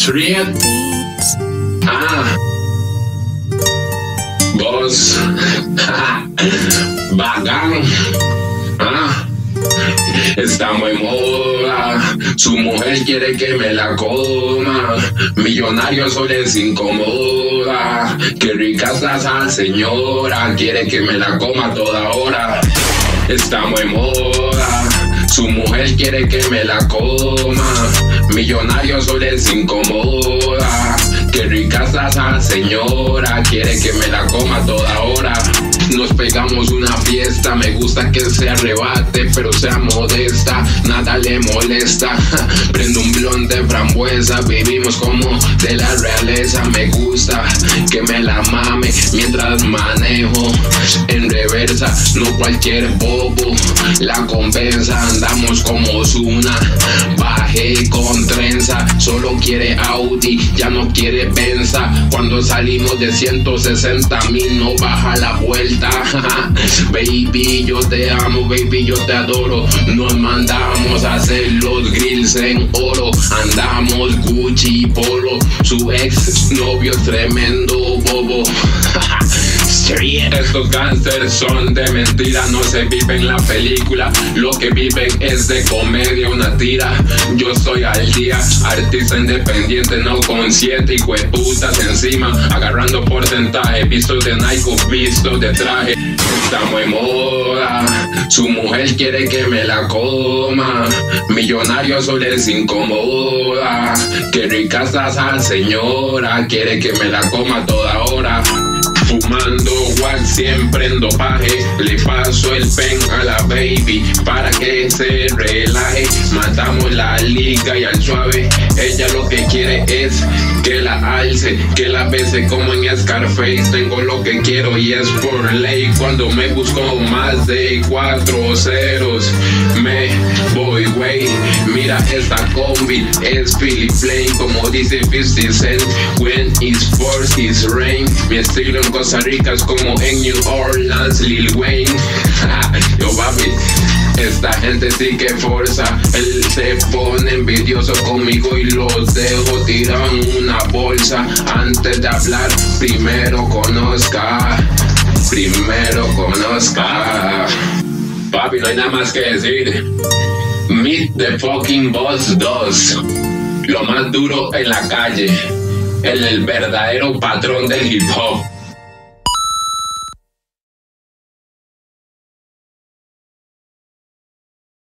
Street. Boss. Bacán. Estamos en moda, su mujer quiere que me la coma, millonario solo les incomoda, qué rica está esa señora, quiere que me la coma toda hora. Estamos en moda, su mujer quiere que me la coma, millonario solo les incomoda, qué rica está esa señora, quiere que me la coma toda hora. Nos pegamos una fiesta, me gusta que se arrebate, pero sea modesta, nada le molesta. Prendo un blond de frambuesa, vivimos como de la realeza. Me gusta que me la mame mientras manejo en reversa. No cualquier bobo la compensa, andamos como Ozuna. Bajé con trenza, solo quiere Audi, ya no quiere Benza. Cuando salimos de 160,000 no baja la vuelta. Baby, yo te amo, baby, yo te adoro. Nos mandamos a hacer los grills en oro. Andamos Gucci y Polo. Su ex novio es tremendo bobo. Estos gangsters son de mentira, no se vive en la película, lo que viven es de comedia, una tira. Yo soy al día, artista independiente, no consciente, hijo de putas encima, agarrando porcentaje, vistos de Nike, vistos de traje. Estamos en moda, su mujer quiere que me la coma, millonario solo les incomoda, qué rica está esa señora, quiere que me la coma toda hora. Fumando wax siempre en dopaje, le paso el pen a la baby para que se relaje. Matamos la liga y al suave, ella lo que quiere es que la alce, que la bese como en Scarface. Tengo lo que quiero y es por ley. Cuando me busco más de 4 ceros, me voy, güey. Mira esta combi, es Philip Plain, como dice 50 Cent. When it's forced, it's rain. Mi estilo en Costa Rica es como en New Orleans, Lil Wayne. Yo papi, esta gente sí que forza. Él se pone envidioso conmigo y los dejo tirado en una bolsa. Antes de hablar, primero conozca. Primero conozca. Papi, no hay nada más que decir. Meet the fucking Boss 2. Lo más duro en la calle. El verdadero patrón del hip hop.